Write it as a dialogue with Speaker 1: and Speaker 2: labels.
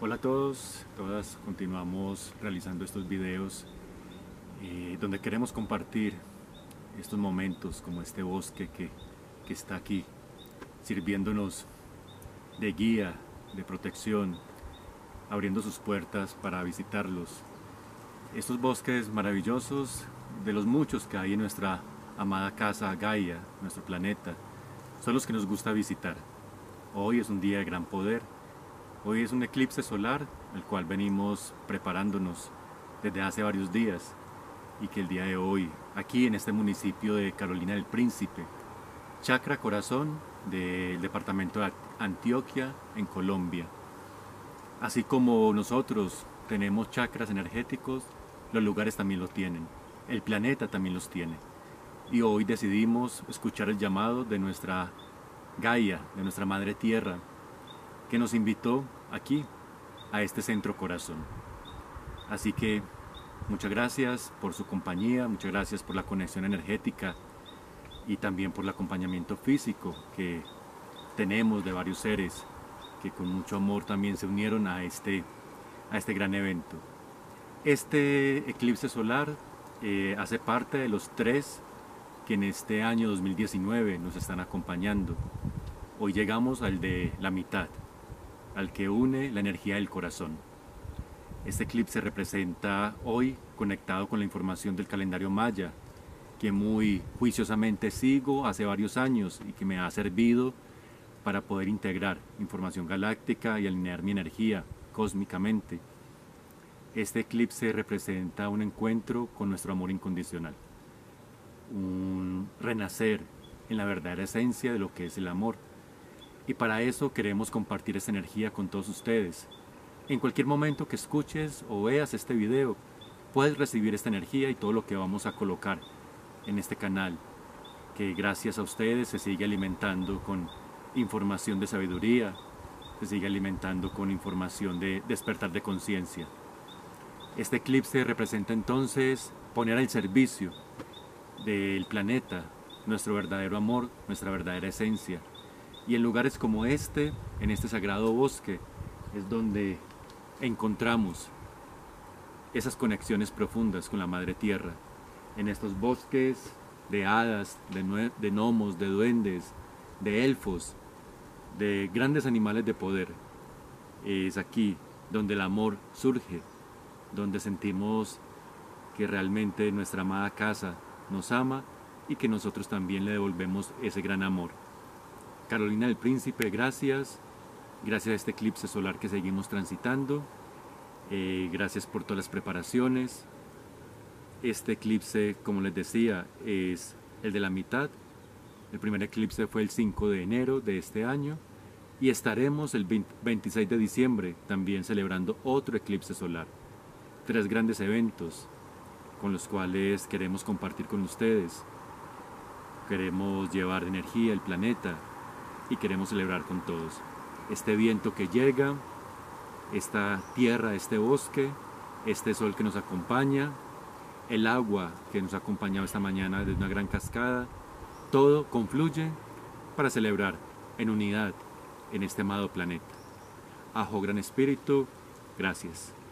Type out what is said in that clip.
Speaker 1: Hola a todos, todas, continuamos realizando estos videos donde queremos compartir estos momentos como este bosque que está aquí, sirviéndonos de guía, de protección, abriendo sus puertas para visitarlos. Estos bosques maravillosos, de los muchos que hay en nuestra amada casa Gaia, nuestro planeta, son los que nos gusta visitar. Hoy es un día de gran poder. Hoy es un eclipse solar, el cual venimos preparándonos desde hace varios días y que el día de hoy, aquí en este municipio de Carolina del Príncipe, Chacra Corazón del departamento de Antioquia, en Colombia. Así como nosotros tenemos chakras energéticos, los lugares también los tienen, el planeta también los tiene. Y hoy decidimos escuchar el llamado de nuestra Gaia, de nuestra Madre Tierra, que nos invitó aquí, a este centro corazón. Así que muchas gracias por su compañía, muchas gracias por la conexión energética y también por el acompañamiento físico que tenemos de varios seres que con mucho amor también se unieron a este gran evento. Este eclipse solar hace parte de los 3 que en este año 2019 nos están acompañando. Hoy llegamos al de la mitad, al que une la energía del corazón. Este eclipse representa hoy conectado con la información del calendario maya, que muy juiciosamente sigo hace varios años y que me ha servido para poder integrar información galáctica y alinear mi energía cósmicamente. Este eclipse representa un encuentro con nuestro amor incondicional, un renacer en la verdadera esencia de lo que es el amor. Y para eso queremos compartir esta energía con todos ustedes. En cualquier momento que escuches o veas este video, puedes recibir esta energía y todo lo que vamos a colocar en este canal, que gracias a ustedes se sigue alimentando con información de sabiduría, se sigue alimentando con información de despertar de conciencia. Este eclipse representa entonces poner al servicio del planeta nuestro verdadero amor, nuestra verdadera esencia. Y en lugares como este, en este sagrado bosque, es donde encontramos esas conexiones profundas con la Madre Tierra. En estos bosques de hadas, de gnomos, de duendes, de elfos, de grandes animales de poder. Es aquí donde el amor surge, donde sentimos que realmente nuestra amada casa nos ama y que nosotros también le devolvemos ese gran amor. Carolina del Príncipe, gracias a este eclipse solar que seguimos transitando, gracias por todas las preparaciones. Este eclipse, como les decía, es el de la mitad. El primer eclipse fue el 5 de enero de este año y estaremos el 26 de diciembre también celebrando otro eclipse solar. 3 grandes eventos con los cuales queremos compartir con ustedes. Queremos llevar energía al planeta y queremos celebrar con todos. Este viento que llega, esta tierra, este bosque, este sol que nos acompaña, el agua que nos ha acompañado esta mañana desde una gran cascada, todo confluye para celebrar en unidad en este amado planeta. Ajo Gran Espíritu, gracias.